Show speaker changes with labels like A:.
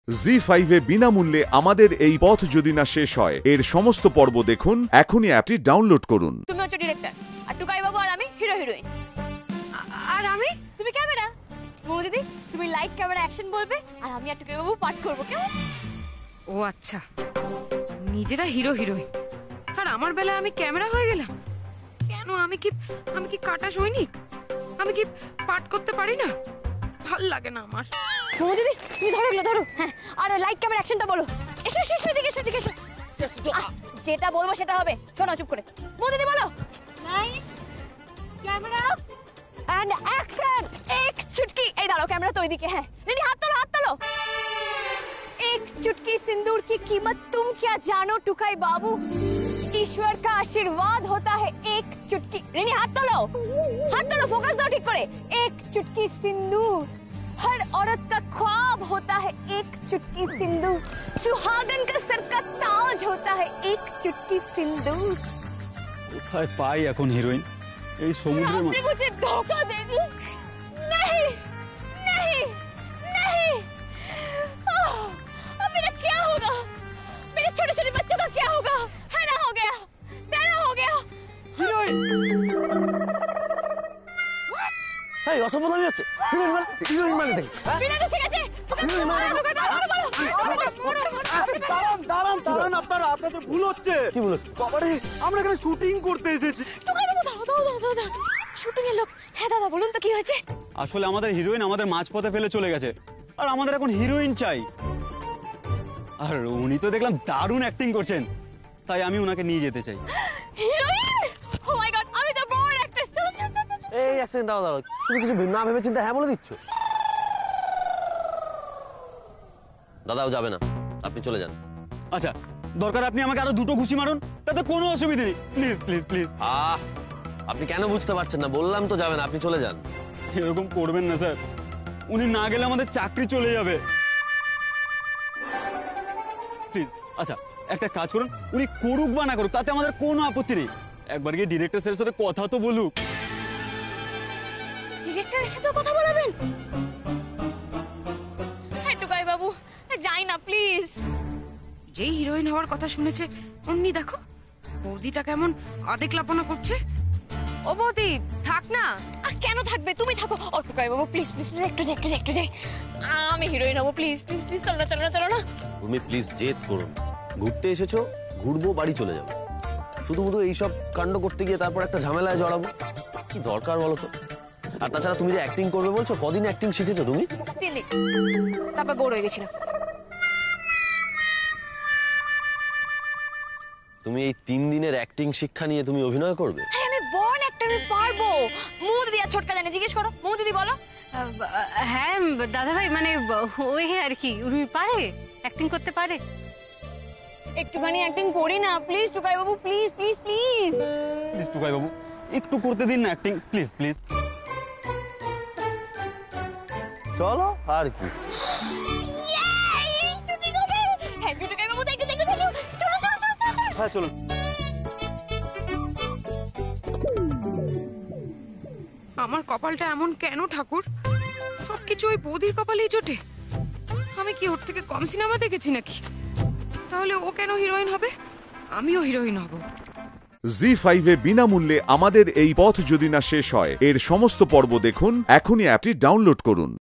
A: জি5 এ বিনামূল্যে আমাদের এই পথ যদি না শেষ হয় এর সমস্ত পর্ব দেখুন এখনই অ্যাপটি ডাউনলোড করুন।
B: তুমি হচ্ছে ডিরেক্টর আর টুকাই বাবু আর আমি হিরো হিরোইন। আর আমি তুমি ক্যামেরা। মৌ দিদি তুমি লাইট ক্যামেরা অ্যাকশন বলবে আর আমি আর টুকাই বাবু পাঠ করব। কেমন?
C: ও আচ্ছা, নিজেরা হিরো হিরোইন আর আমার বেলায় আমি ক্যামেরা হয়ে গেলাম কেন? আমি কি কাটা সৈনিক? আমি কি পাঠ করতে পারি না? ভাল লাগে না আমার।
B: মৌ দিদি তুমি ধরো এগুলো ধরো। হ্যাঁ, আর লাইট ক্যামেরা অ্যাকশনটা বলো। এসো এসো এসো এদিকে এসো এদিকে এসো। যেটা বলবো সেটা হবে। শোনো চুপ করে। মৌ দিদি বলো। Light camera and action. এক চুটকি এই দাঁড়াও ক্যামেরা তো ওইদিকে। হ্যাঁ রেডি, হাত তোলো হাত তোলো। एक चुटकी सिंदूर की कीमत तुम क्या जानो टुकाई बाबू, ईश्वर का आशीर्वाद होता है एक चुटकी। रेनी हाथ तोलो फोकस दो ठीक करे। एक चुटकी सिंदूर हर औरत का ख्वाब होता है एक चुटकी सिंदूर, सुहागन का सर का ताज होता है एक चुटकी सिंदूर।
D: কোথায় পাই এখন হিরোইন এই সমুদ্রের
B: आपने मुझे धोखा दे दी। नहीं नहीं नहीं, अब मेरा क्या होगा? मेरे छोटे छोटे बच्चों का क्या होगा? है ना हो गया, तेरा हो गया।
E: এই অসম্ভব হচ্ছে। হিরোইন মানে কি?
B: বিনা তো ঠিক আছে।
E: দাঁড়ান আপনাদের ভুল হচ্ছে। কি ভুল হচ্ছে? বাবারে আমরা এখানে শুটিং করতে এসেছি।
B: শুটিং এর লোক। হ্যাঁ দাদা বলুন তো কি হয়েছে?
D: আসলে আমাদের হিরোইন আমাদের মাঝপথে ফেলে চলে গেছে আর আমাদের এখন হিরোইন চাই। আর উনি তো দেখলাম দারুণ অ্যাক্টিং করছেন, তাই আমি ওনাকে নিয়ে যেতে চাই।
B: হিরোইন? ও মাই গড, আমি তো বড় অ্যাক্ট্রেস।
E: এই এক সেকেন্ড দাঁড়াও। তুমি কিছু না ভেবে চিন্তা হ্যাঁ বলে দিচ্ছ? দাদাও যাবে না, আপনি চলে যান।
D: আচ্ছা দরকার আপনি আমাকে আরো দুটো ঘুষি মারুন, তাতে কোনো অসুবিধা নেই। Please please please.
E: আপনি কেন বুঝতে পারছেন না? বললাম তো যাবেন, আপনি চলে যান।
D: এরকম করবেন না স্যার, উনি না গেলে আমাদের চাকরি চলে যাবে। প্লিজ। আচ্ছা একটা কাজ করুন, উনি করুক বা না করুক তাতে আমাদের কোনো আপত্তি নেই। একবার গিয়ে ডিরেক্টর স্যারের সাথে কথা তো বলুক।
B: ডিরেক্টরের সাথে কথা বলবেন? হ্যাঁ টুকাই বাবু যাই না প্লিজ।
C: যেই হিরোইন হওয়ার কথা শুনেছে অমনি দেখো বৌদিটা কেমন আদেক লাপনা করছে। ও বৌদি থাক না।
B: কেন থাকবে, তুমি থাকো। ও টুকাই বাবু প্লিজ প্লিজ প্লিজ একটু যাই। আমি হিরোইন হবো, প্লিজ প্লিজ প্লিজ। চলো না।
E: তুমি প্লিজ জেদ করুন। ঘুরতে এসেছো, ঘুরবো, বাড়ি চলে যাবো। শুধু এইসব কাণ্ড করতে গিয়ে তারপর একটা ঝামেলায় জড়াবো কি দরকার বলো তো? আর তাছাড়া তুমি যে অ্যাক্টিং করবে বলছো, কদিন অ্যাক্টিং শিখেছো তুমি?
B: 3 দিন, তারপর বোর হয়ে গেছিলাম।
E: তুমি এই 3 দিনের অ্যাক্টিং শিক্ষা নিয়ে তুমি অভিনয় করবে?
B: আমি বর্ন অ্যাক্টর, আমি পারবো। মৌ দিদি আর ছোটকা জানে, জিজ্ঞেস করো। মৌ দিদি বলো।
F: হ্যাঁ দাদা ভাই, মানে ওই আর কি, উনি পারে, অ্যাক্টিং করতে পারে।
B: একটুখানি অ্যাক্টিং করি না প্লিজ টুকাই বাবু, please please please
D: please Tukai বাবু একটু করতে দিন না অ্যাক্টিং, প্লিজ প্লিজ।
E: চলো আর কি।
D: হ্যাঁ চলুন।
C: আমার কপালটা এমন কেন ঠাকুর? সবকিছু ওই বৌদির কপালেই জোটে। আমি কি ওর থেকে কম সিনেমা দেখেছি নাকি? তাহলে ও কেন হিরোইন হবে, আমিও হিরোইন হব।
A: জি5 এ বিনামূল্যে আমাদের এই পথ যদি না শেষ হয় এর সমস্ত পর্ব দেখুন এখনই অ্যাপটি ডাউনলোড করুন।